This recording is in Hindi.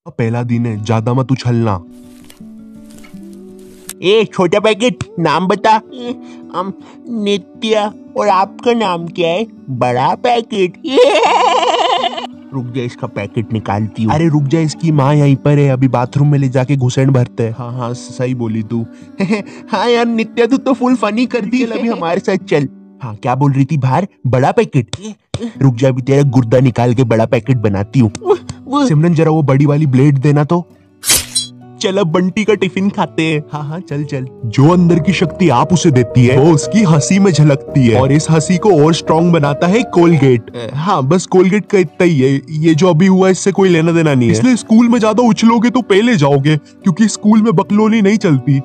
पहला दिन है, ज्यादा मत उछलना। ए छोटा पैकेट, नाम बता। नित्या। और आपका नाम क्या है? बड़ा पैकेट। रुक जा, इसका पैकेट निकालती हूँ। अरे रुक जा, इसकी माँ यहीं पर है, अभी बाथरूम में ले जाके घुसेड़ भरते हैं। हाँ हाँ सही बोली तू। हाँ यार नित्या, तू तो फुल फनी कर दी। अभी हमारे साथ चल। हाँ क्या बोल रही थी बाहर? बड़ा पैकेट? रुक जा, अभी तेरा गुर्दा निकाल के बड़ा पैकेट बनाती हूँ। सिमरन जरा वो बड़ी वाली ब्लेड देना तो। चल अब बंटी का टिफिन खाते हैं। हाँ हाँ चल चल। जो अंदर की शक्ति आप उसे देती है वो उसकी हंसी में झलकती है, और इस हंसी को और स्ट्रॉन्ग बनाता है कोलगेट। हाँ बस कोलगेट का इतना ही है, ये जो अभी हुआ इससे कोई लेना देना नहीं है। इसलिए स्कूल में ज्यादा उछलोगे तो पहले जाओगे, क्योंकि स्कूल में बकलोनी नहीं चलती।